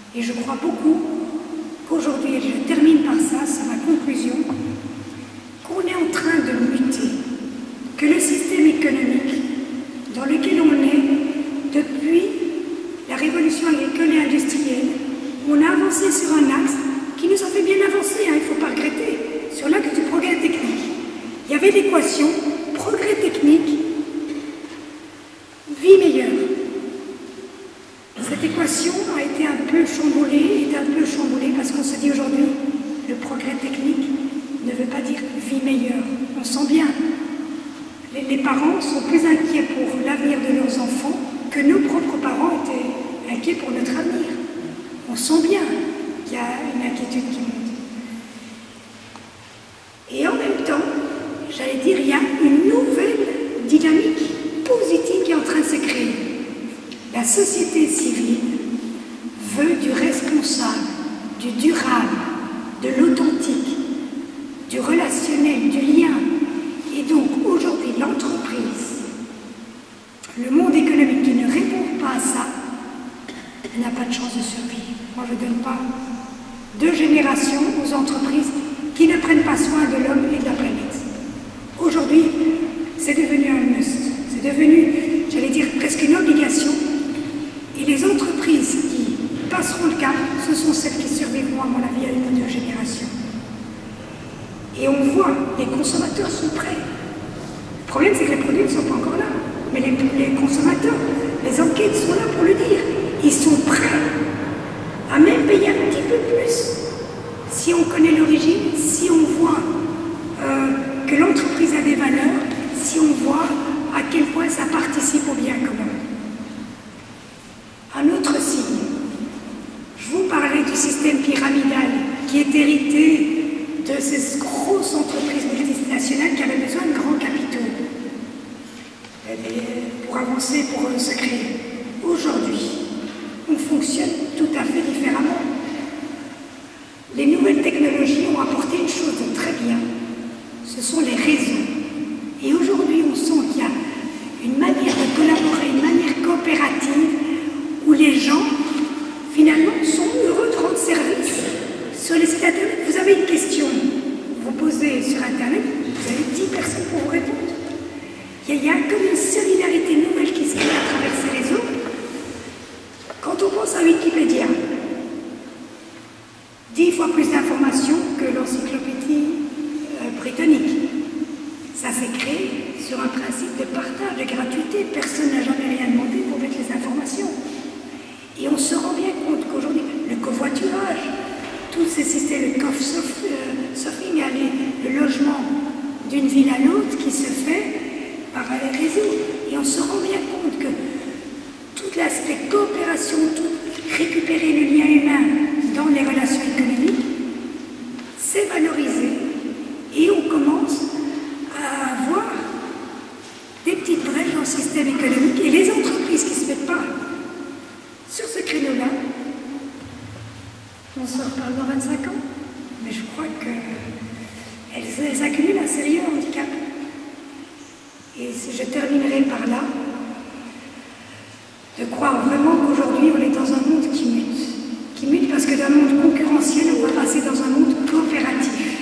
Et je crois beaucoup qu'aujourd'hui, et je termine par ça, c'est ma conclusion, qu'on est en train de muter, que le système économique dans lequel on est depuis la révolution agricole et industrielle, on a avancé sur un axe qui nous a fait bien avancer, hein, il ne faut pas regretter, sur l'axe du progrès technique. Il y avait l'équation progrès technique, vie meilleure. Cette équation a été un peu chamboulée, parce qu'on se dit aujourd'hui, le progrès technique ne veut pas dire vie meilleure. On sent bien, les parents sont plus inquiets pour l'avenir de leurs enfants que nos propres parents étaient inquiets pour notre avenir. On sent bien qu'il y a une inquiétude qui monte. Et en même temps, j'allais dire, il y a une nouvelle dynamique positive qui est en train de se créer. La société civile veut du responsable, du durable, de l'authentique, du relationnel, du lien. Et donc aujourd'hui, l'entreprise, le monde économique qui ne répond pas à ça, n'a pas de chance de survivre. Moi, je ne donne pas 2 générations aux entreprises qui ne prennent pas soin de l'homme et de la planète. Aujourd'hui, c'est devenu un must. C'est devenu, j'allais dire, presque une obligation. Et les entreprises qui passeront le cap, ce sont celles qui survivront, à mon avis, à une ou 2 générations. Et on voit, les consommateurs sont prêts. Le problème, c'est que les produits ne sont pas encore là. Mais les consommateurs, les enquêtes sont là pour le dire. Ils sont prêts à même payer un petit peu plus. Si on connaît l'origine, si on voit que l'entreprise a des valeurs, si on voit à quel point ça participe au bien commun. Un autre signe, je vous parlais du système pyramidal qui est hérité de ces grosses entreprises multinationales qui avaient besoin de grands capitaux pour avancer, pour se créer. Aujourd'hui, on fonctionne tout à fait différemment. Les nouvelles technologies ont apporté une chose de très bien, ce sont les réseaux. Et aujourd'hui, on sent qu'il y a une manière de collaborer, une manière coopérative, où les gens, finalement, sont heureux de rendre service. Sur les sites Internet, vous avez une question, vous posez sur Internet, vous avez 10 personnes pour vous répondre. Il y a comme une solidarité nouvelle qui se crée à travers ces réseaux. Quand on pense à Wikipédia, 10 fois plus d'informations que l'encyclopédie britannique. Ça s'est créé sur un principe de partage, de gratuité. Personne n'a jamais rien demandé pour mettre les informations. Et on se rend bien compte qu'aujourd'hui, le covoiturage, tous ces systèmes, le couchsurfing, le logement d'une ville à l'autre qui se fait par les réseaux. Et on se rend bien compte que tout l'aspect coopération, tout récupérer le lien humain dans les relations économiques, c'est valorisé. Et on commence à avoir des petites brèches dans le système économique. Et les entreprises qui ne se mettent pas sur ce créneau-là, on se reparle dans 25 ans, mais je crois qu'elles accumulent un sérieux handicap. Et je terminerai par là, de croire vraiment qu'aujourd'hui on est dans un monde qui mute parce que d'un monde concurrentiel, on va passer dans un monde coopératif.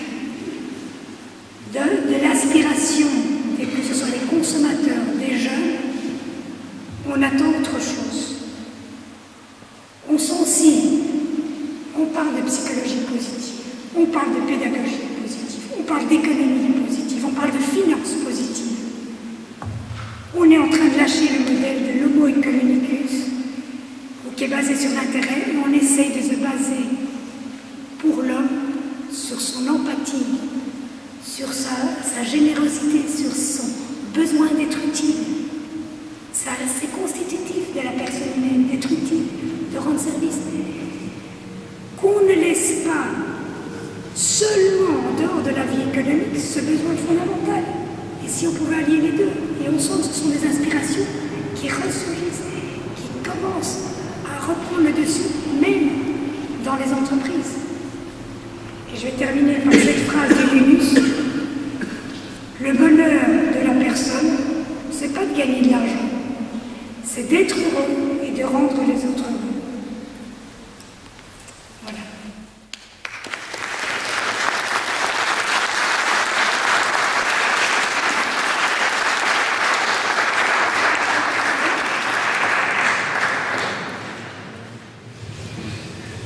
De l'aspiration, que ce soit des consommateurs, des jeunes, on attend autre chose. On sent aussi, on parle de psychologie positive, on parle de pédagogie positive, on parle d'économie positive, on parle de finances positives. On est en train de lâcher le modèle de l'homo economicus, qui est basé sur l'intérêt, et on essaye de se baser pour l'homme sur son empathie, sur sa générosité, sur son besoin d'être utile. C'est constitutif de la personne humaine, d'être utile, de rendre service. Qu'on ne laisse pas seulement en dehors de la vie économique ce besoin fondamental. Et si on pouvait allier les deux, et on sent que ce sont des inspirations qui ressurgissent, qui commencent à reprendre le dessus, même dans les entreprises. Et je vais terminer par cette phrase de Yunus. Le bonheur de la personne, c'est pas de gagner de l'argent, c'est d'être heureux et de rendre les autres heureux.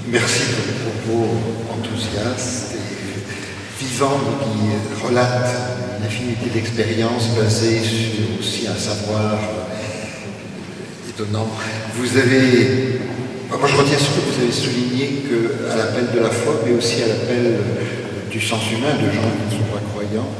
Merci pour les propos enthousiastes et vivants qui relatent une infinité d'expériences basées sur aussi un savoir étonnant. Vous avez, moi je retiens ce que vous avez souligné, qu'à l'appel de la foi, mais aussi à l'appel du sens humain, de gens qui ne sont pas croyants,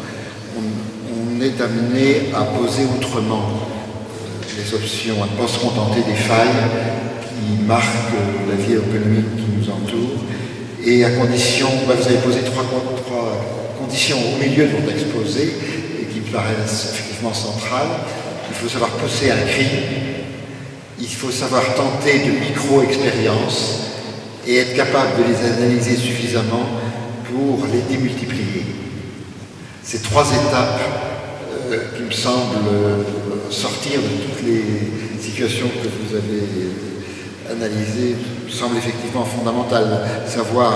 on est amené à poser autrement les options, à ne pas se contenter des failles qui marquent la vie économique qui nous entoure, et à condition, vous avez posé trois conditions au milieu de votre exposé, et qui me paraissent effectivement centrales. Il faut savoir pousser un cri, il faut savoir tenter de micro-expériences, et être capable de les analyser suffisamment pour les démultiplier. Ces trois étapes qui me semblent sortir de toutes les situations que vous avez analysées semblent effectivement fondamentales. Savoir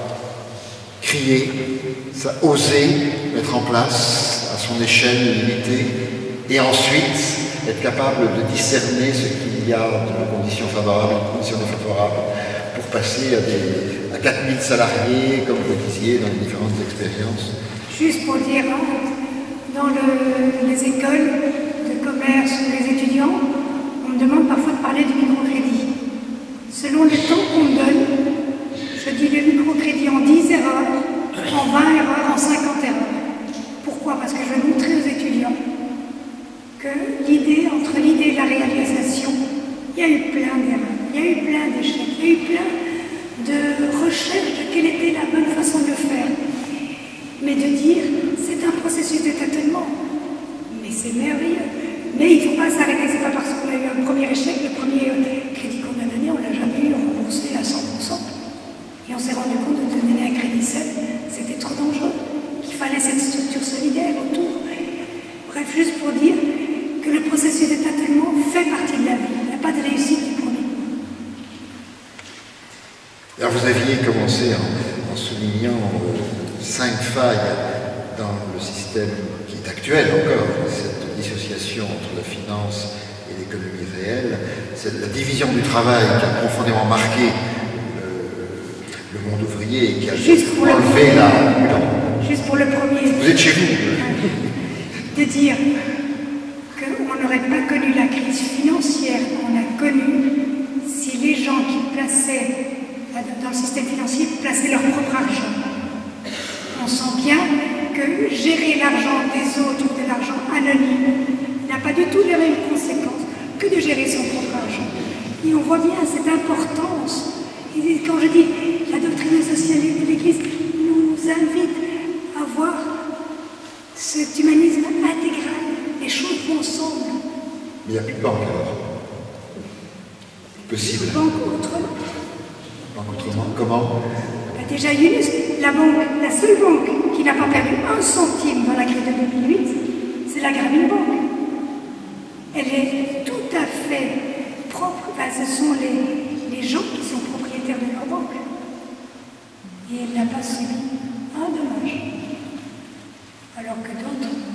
crier, oser mettre en place à son échelle limitée, et ensuite être capable de discerner ce qu'il y a de conditions favorables et de conditions défavorables pour passer à 4000 salariés, comme vous disiez, dans les différentes expériences. Juste pour dire, dans les écoles de commerce ou les étudiants, on me demande parfois de parler du microcrédit. Selon le temps qu'on me donne, je dis le microcrédit en 10 erreurs, en 20 erreurs, en 50 erreurs. Pourquoi? Parce que je veux montrer aux étudiants que entre l'idée et la réalisation, il y a eu plein d'erreurs, il y a eu plein d'échecs, il y a eu plein de recherches de quelle était la bonne façon de le faire. Mais de dire, c'est un processus de tâtonnement, mais c'est merveilleux. Mais il ne faut pas s'arrêter, c'est pas parce qu'on a eu un premier échec, le premier crédit qu'on a donné, on ne l'a jamais eu remboursé à 100%. Et on s'est rendu compte de donner un crédit seul, c'était trop dangereux, qu'il fallait cette structure solidaire autour. Bref, juste pour dire que le processus de tâtonnement fait partie de la vie, il n'y a pas de réussite du premier coup. Alors vous aviez commencé en soulignant 5 failles dans le système qui est actuel encore, cette dissociation entre la finance et l'économie réelle, c'est la division du travail qui a profondément marqué le monde ouvrier et qui a enlevé la... Juste pour le premier. Vous êtes chez vous. De dire qu'on n'aurait pas connu la crise financière qu'on a connue si les gens qui plaçaient dans le système financier plaçaient leur propre argent. On sent bien que gérer l'argent des autres ou de l'argent anonyme n'a pas du tout les mêmes conséquences que de gérer son propre argent. Et on voit bien cette importance. Et quand je dis la doctrine sociale de l'Église nous invite à voir cet humanisme intégral, les choses vont ensemble. Mais il n'y a plus de banque alors. Possible. Banque autrement. Banque autrement. Comment? Déjà, la seule banque qui n'a pas perdu un centime dans la crise de 2008, c'est la Grameen Bank. Elle est tout à fait propre, ce sont les gens qui sont propriétaires de leur banque. Et elle n'a pas subi un dommage. Alors que d'autres